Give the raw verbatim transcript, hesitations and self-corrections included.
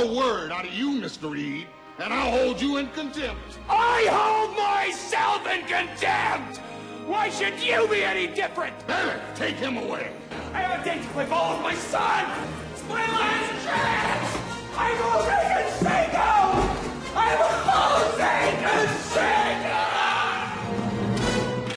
Another word out of you, Mister Reed, and I'll hold you in contempt. I hold myself in contempt! Why should you be any different? Billy, take him away. I have a date to play ball with my son! It's my last chance! I'm already